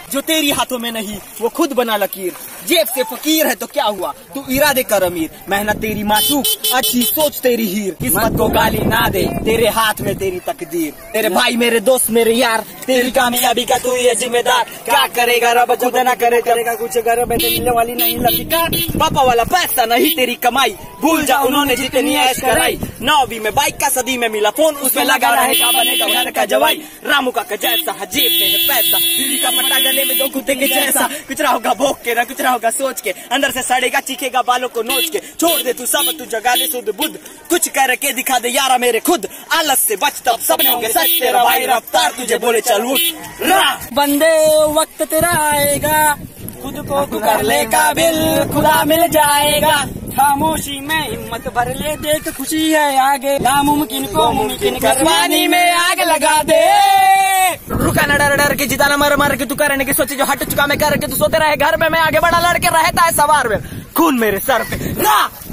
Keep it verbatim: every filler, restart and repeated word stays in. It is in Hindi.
जो तेरी हाथों में नहीं वो खुद बना लकीर। जेब से फकीर है तो क्या हुआ, तू इरादे कर अमीर। मेहनत तेरी मासूक, अच्छी सोच तेरी हीर। किस्मत को गाली ना दे, तेरे हाथ में तेरी तकदीर। तेरे भाई मेरे दोस्त मेरे यार, तेरी कामयाबी का तू ही है जिम्मेदार। क्या करेगा रब खुद ना करे, करेगा कुछ घर में मिलने वाली नहीं लगी कार। पापा वाला पैसा नहीं तेरी कमाई, भूल जा उन्होंने जितनी ऐश कराई। नौवीं में बाइक का, सदी में मिला फोन, उसमें लगा रहेगा बनेगा घर का जवाई। रामू का जैसा जेब में है पैसा, बीवी का पट्टा गले में दो कुत्ते के जैसा। कुछ रहा होगा भोग के ना कुछ रहा होगा सोच के, अंदर से सड़ेगा चीखेगा बालों को नोच के। छोड़ दे तू सब, तू जगा ले सुध बुद्ध, कुछ करके दिखा दे यारा मेरे खुद। आलस से बच तब सपने होंगे सच, तेरा भाई रफ्तार तुझे बोले चल उठ। बंदे वक्त तेरा आएगा, खुद को तू कर ले काबिल, खुदा मिल जाएगा। खामोशी में हिम्मत भर ले, देख खुशी है आगे। नामुमकिन को मुमकिन कर, पानी में आग लगा दे। रुका न डर डर के, जिता न मर मर के, तू करने की सोचे जो हट चुका मैं करके। तू सोते रहे घर में, मैं आगे बड़ा लड़के रहता है सवार में, खून मेरे सर पे ना।